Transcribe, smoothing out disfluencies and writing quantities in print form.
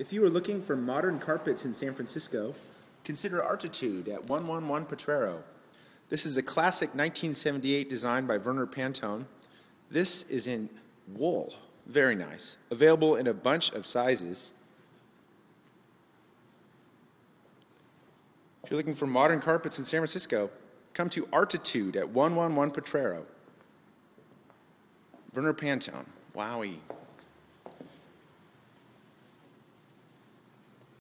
If you are looking for modern carpets in San Francisco, consider Arttitud at 111 Potrero. This is a classic 1978 design by Vernor Panton. This is in wool. Very nice. Available in a bunch of sizes. If you're looking for modern carpets in San Francisco, come to Arttitud at 111 Potrero. Vernor Panton. Wowie.